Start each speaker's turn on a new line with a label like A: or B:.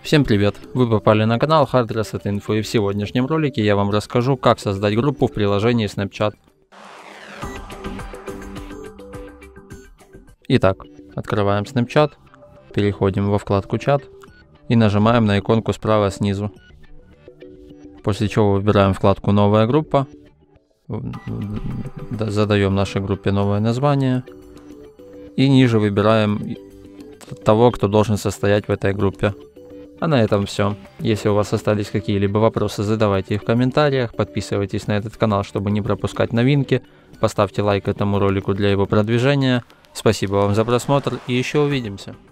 A: Всем привет! Вы попали на канал Hard Reset Info, и в сегодняшнем ролике я вам расскажу, как создать группу в приложении Snapchat. Итак, открываем Snapchat, переходим во вкладку Чат и нажимаем на иконку справа снизу. После чего выбираем вкладку Новая группа, задаем нашей группе новое название и ниже выбираем того, кто должен состоять в этой группе. А на этом все. Если у вас остались какие-либо вопросы, задавайте их в комментариях, подписывайтесь на этот канал, чтобы не пропускать новинки, поставьте лайк этому ролику для его продвижения. Спасибо вам за просмотр и еще увидимся.